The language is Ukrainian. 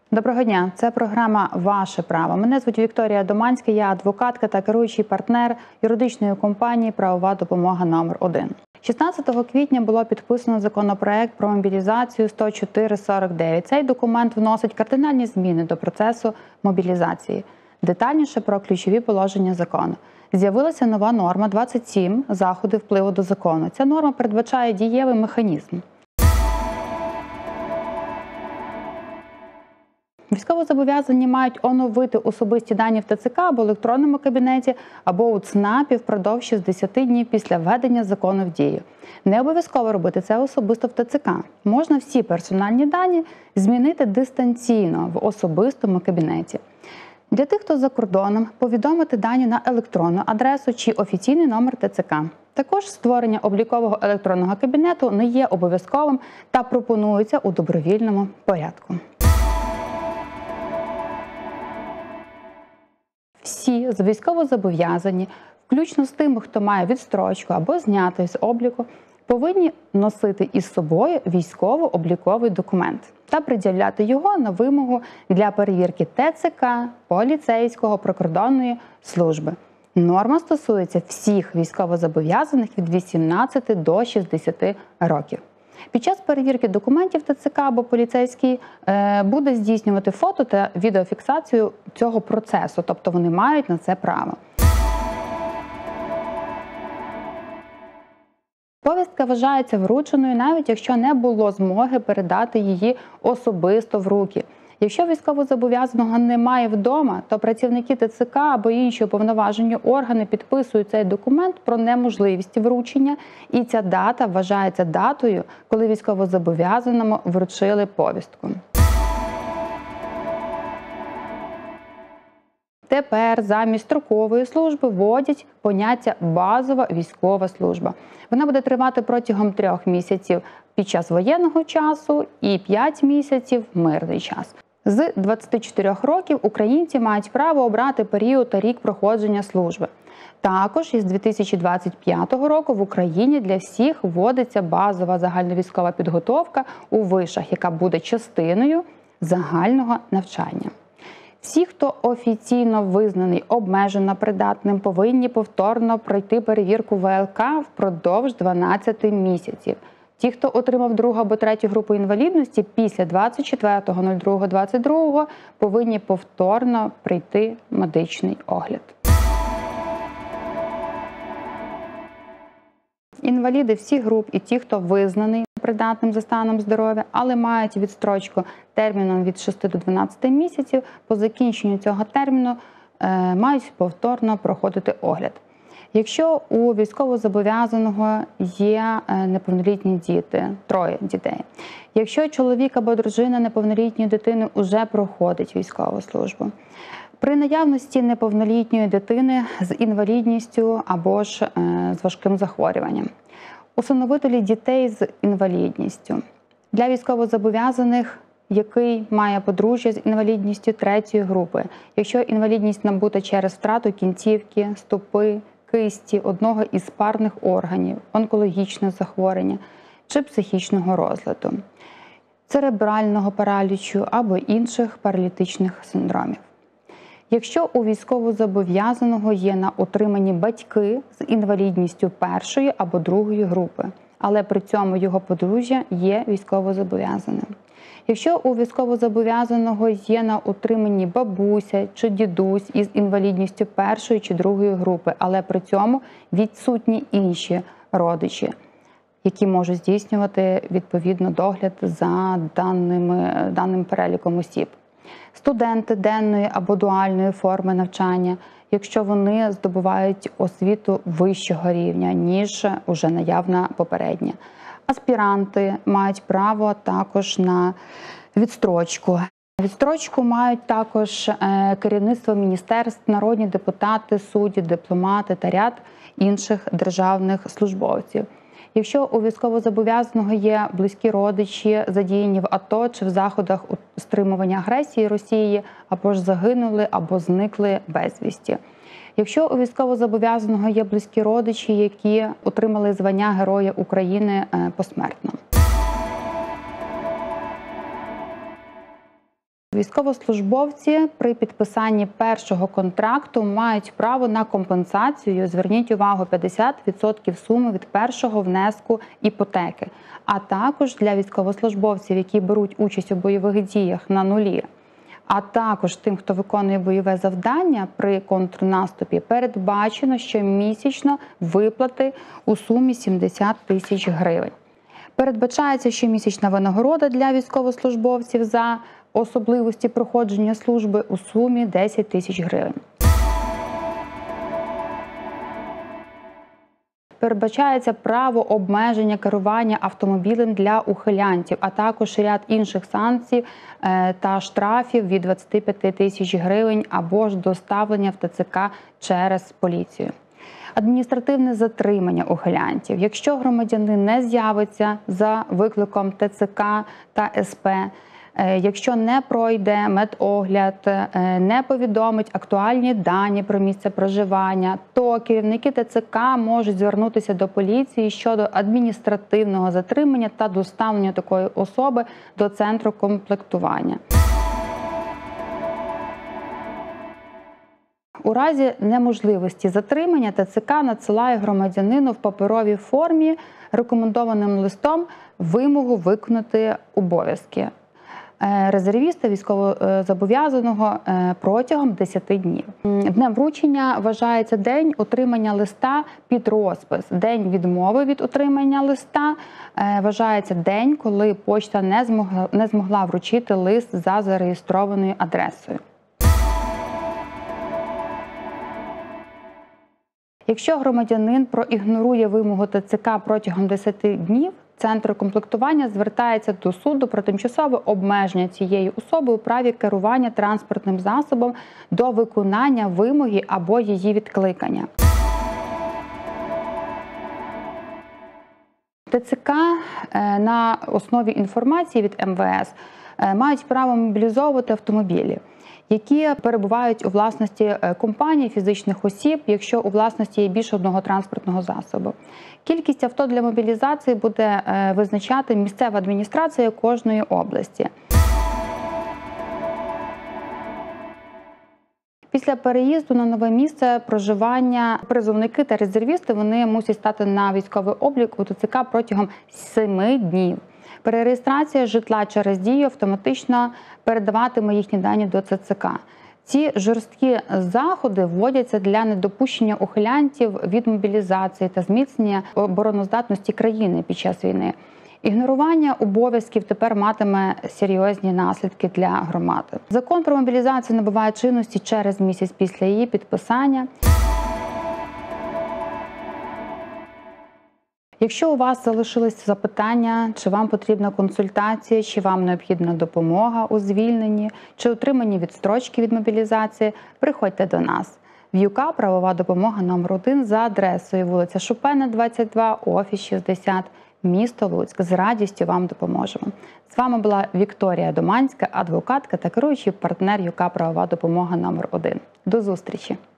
Доброго дня, це програма «Ваше право». Мене звуть Вікторія Доманська, я адвокатка та керуючий партнер юридичної компанії «Правова допомога номер 1». 16 квітня було підписано законопроект про мобілізацію 10449. Цей документ вносить кардинальні зміни до процесу мобілізації. Детальніше про ключові положення закону. З'явилася нова норма 27 – заходи впливу до закону. Ця норма передбачає дієвий механізм. Військовозобов'язані мають оновити особисті дані в ТЦК або електронному кабінеті, або у ЦНАПі впродовж 60 днів після введення закону в дію. Не обов'язково робити це особисто в ТЦК. Можна всі персональні дані змінити дистанційно в особистому кабінеті. Для тих, хто за кордоном, повідомити дані на електронну адресу чи офіційний номер ТЦК. Також створення облікового електронного кабінету не є обов'язковим та пропонується у добровільному порядку. Всі військовозобов'язані, включно з тими, хто має відстрочку або знятий з обліку, повинні носити із собою військово-обліковий документ та пред'являти його на вимогу для перевірки ТЦК, поліцейського, прикордонної служби. Норма стосується всіх військовозобов'язаних від 18 до 60 років. Під час перевірки документів ТЦК або поліцейський буде здійснювати фото та відеофіксацію цього процесу, тобто вони мають на це право. Повістка вважається врученою, навіть якщо не було змоги передати її особисто в руки. Якщо військовозобов'язаного немає вдома, то працівники ТЦК або інші уповноважені органи підписують цей документ про неможливість вручення, і ця дата вважається датою, коли військовозобов'язаному вручили повістку. Тепер замість строкової служби вводять поняття «базова військова служба». Вона буде тривати протягом 3 місяців під час воєнного часу і 5 місяців – мирний час. З 24 років українці мають право обрати період та рік проходження служби. Також із 2025 року в Україні для всіх вводиться базова загальновійськова підготовка у вишах, яка буде частиною загального навчання. Всі, хто офіційно визнаний обмежено придатним, повинні повторно пройти перевірку ВЛК впродовж 12 місяців. Ті, хто отримав 2 або 3 групу інвалідності після 24.02.22 повинні повторно пройти медичний огляд. Інваліди всіх груп і ті, хто визнаний придатним за станом здоров'я, але мають відстрочку терміном від 6 до 12 місяців, по закінченню цього терміну мають повторно проходити огляд. Якщо у військовозобов'язаного є неповнолітні діти, 3 дітей. Якщо чоловік або дружина неповнолітньої дитини вже проходить військову службу. При наявності неповнолітньої дитини з інвалідністю або ж з важким захворюванням. Усиновителі дітей з інвалідністю. Для військовозобов'язаних, який має подружжя з інвалідністю 3 групи. Якщо інвалідність набута через втрату кінцівки, стопи, кисті, одного із парних органів, онкологічне захворювання чи психічного розладу, церебрального паралічу або інших паралітичних синдромів. Якщо у військовозобов'язаного є на утриманні батьки з інвалідністю 1 або 2 групи, але при цьому його подружжя є військовозобов'язаним. Якщо у військовозобов'язаного є на утриманні бабуся чи дідусь із інвалідністю 1 чи 2 групи, але при цьому відсутні інші родичі, які можуть здійснювати відповідно догляд за даним переліком осіб. Студенти денної або дуальної форми навчання, якщо вони здобувають освіту вищого рівня, ніж уже наявна попередня. Аспіранти мають право також на відстрочку. Відстрочку мають також керівництво міністерств, народні депутати, судді, дипломати та ряд інших державних службовців. Якщо у військовозобов'язаного є близькі родичі, задіяні в АТО чи в заходах стримування агресії Росії, або ж загинули, або зникли безвісті. Якщо у військовозобов'язаного є близькі родичі, які отримали звання Героя України посмертно. Військовослужбовці при підписанні першого контракту мають право на компенсацію, зверніть увагу, 50% суми від першого внеску іпотеки, а також для військовослужбовців, які беруть участь у бойових діях на нулі, а також тим, хто виконує бойове завдання при контрнаступі, передбачено щомісячно виплати у сумі 70 тисяч гривень. Передбачається щомісячна винагорода для військовослужбовців за особливості проходження служби у сумі 10 тисяч гривень. Передбачається право обмеження керування автомобілем для ухилянтів, а також ряд інших санкцій та штрафів від 25 тисяч гривень або ж доставлення в ТЦК через поліцію. Адміністративне затримання ухилянтів. Якщо громадянин не з'явиться за викликом ТЦК та СП, якщо не пройде медогляд, не повідомить актуальні дані про місце проживання, то керівники ТЦК можуть звернутися до поліції щодо адміністративного затримання та доставлення такої особи до центру комплектування. У разі неможливості затримання ТЦК надсилає громадянину в паперовій формі рекомендованим листом вимогу виконати обов'язки резервіста військовозобов'язаного протягом 10 днів. Днем вручення вважається день отримання листа під розпис. День відмови від отримання листа вважається день, коли почта не змогла вручити лист за зареєстрованою адресою. Якщо громадянин проігнорує вимогу ТЦК протягом 10 днів, Центр комплектування звертається до суду про тимчасове обмеження цієї особи у праві керування транспортним засобом до виконання вимоги або її відкликання. ТЦК на основі інформації від МВС мають право мобілізовувати автомобілі, які перебувають у власності компаній, фізичних осіб, якщо у власності є більше одного транспортного засобу. Кількість авто для мобілізації буде визначати місцева адміністрація кожної області. Після переїзду на нове місце проживання призовники та резервісти вони мусять стати на військовий облік у ТЦК протягом 7 днів. Перереєстрація житла через Дію автоматично передаватиме їхні дані до ЦЦК. Ці жорсткі заходи вводяться для недопущення ухилянтів від мобілізації та зміцнення обороноздатності країни під час війни. Ігнорування обов'язків тепер матиме серйозні наслідки для громади. Закон про мобілізацію набуває чинності через місяць після її підписання. Якщо у вас залишились запитання, чи вам потрібна консультація, чи вам необхідна допомога у звільненні, чи отриманні відстрочки від мобілізації, приходьте до нас. ВЮК правова допомога номер 1 за адресою вулиця Шопена, 22, офіс 60, місто Луцьк. З радістю вам допоможемо. З вами була Вікторія Доманська, адвокатка та керуючий партнер ЮК правова допомога номер 1. До зустрічі!